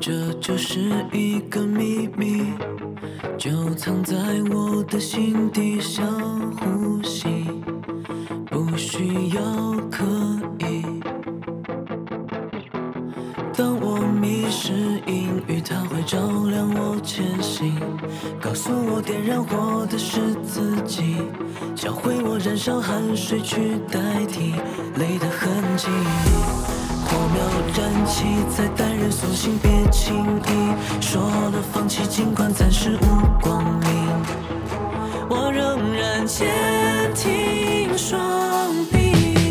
这就是一个秘密，就藏在我的心底，想呼吸，不需要刻意。当我迷失阴雨，它会照亮我前行，告诉我点燃火的是自己，教会我燃烧汗水去代替泪的痕迹。火苗燃起，再淡然送行，别轻易说了放弃，尽管暂时无光明，我仍然坚挺双臂。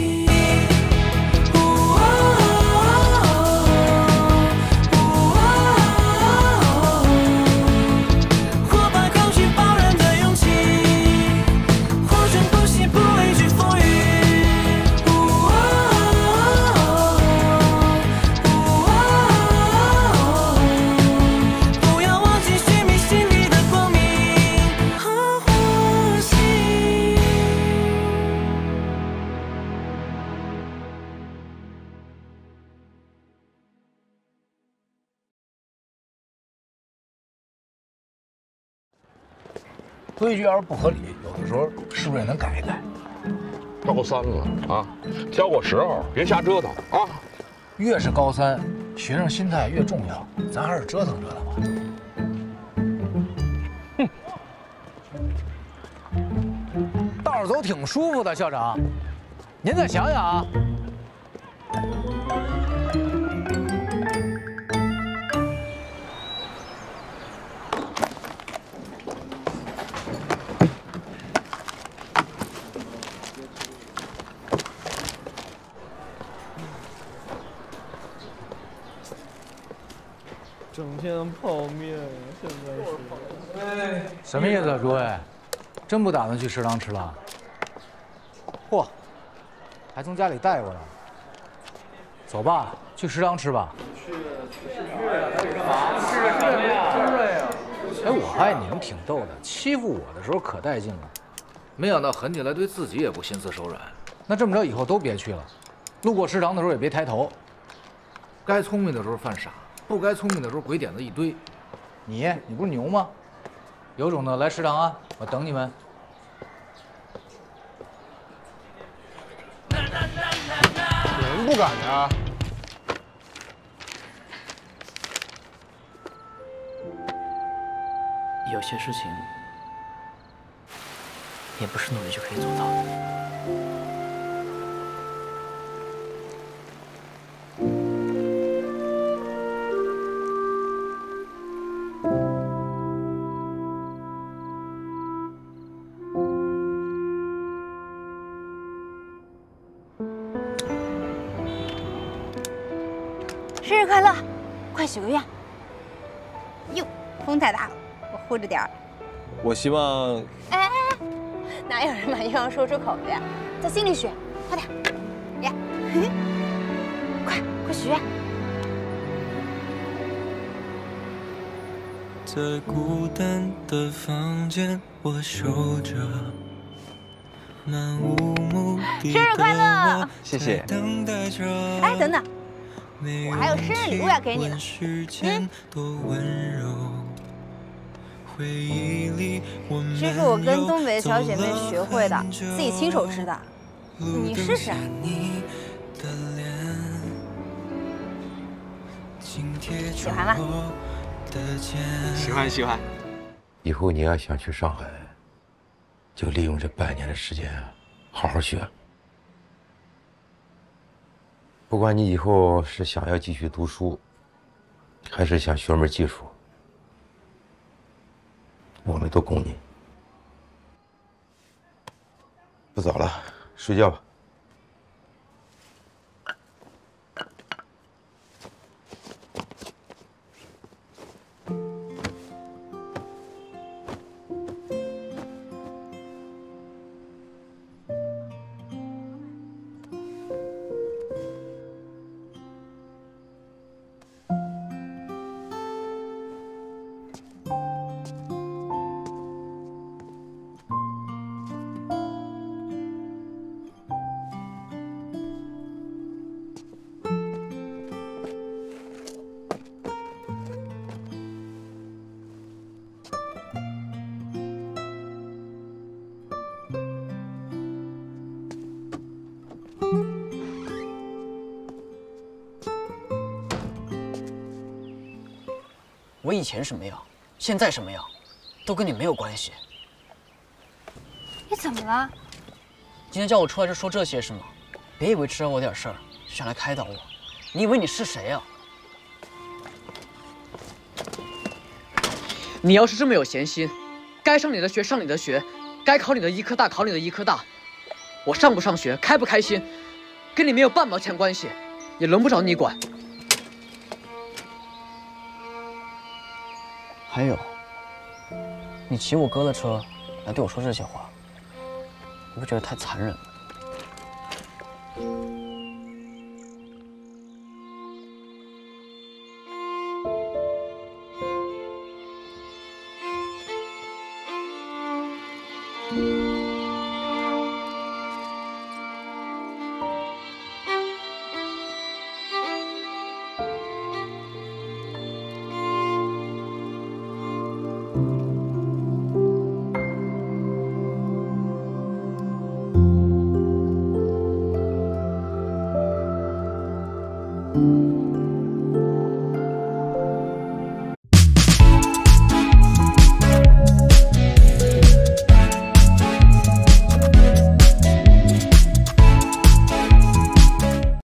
规矩要是不合理，有的时候是不是也能改一改？ 高三了啊，挑过时候，别瞎折腾啊！ 越是高三，学生心态越重要，咱还是折腾折腾吧。哼，道儿走挺舒服的，校长，您再想想啊。 整天泡面，现在是。 哎，什么意思啊，诸位？真不打算去食堂吃了？嚯，还从家里带过来。走吧，去食堂吃吧。 去干嘛？吃个什么呀？真累啊！ 哎，我发现你们挺逗的，欺负我的时候可带劲了，没想到狠起来对自己也不心慈手软。那这么着，以后都别去了。路过食堂的时候也别抬头。该聪明的时候犯傻。不该聪明的时候鬼点子一堆，你不是牛吗？有种的来食堂啊，我等你们。 有人不敢呀？ 有些事情也不是努力就可以做到的。 生日快乐！快许个愿。哟，风太大了，我护着点儿。 我希望…… 哎，哪有人把愿望说出口的呀？在心里许，快点！呀，快许愿！ 在孤单的房间，我守着漫无目的的生日快乐！ 谢谢。 哎，等等。我还有生日礼物要给你呢。这是我跟东北的小姐妹学会的，自己亲手织的。你试试。喜欢吗？ 喜欢。 以后你要想去上海，就利用这半年的时间，好好学。不管你以后是想要继续读书，还是想学门技术，我们都供你。不早了，睡觉吧。 我以前什么样，现在什么样，都跟你没有关系。 你怎么了？ 今天叫我出来就说这些是吗？别以为知道我点事儿就想来开导我，你以为你是谁啊？你要是这么有闲心，该上你的学上你的学，该考你的医科大考你的医科大。我上不上学，开不开心，跟你没有半毛钱关系，也轮不着你管。还有，你骑我哥的车来对我说这些话，你不觉得太残忍了？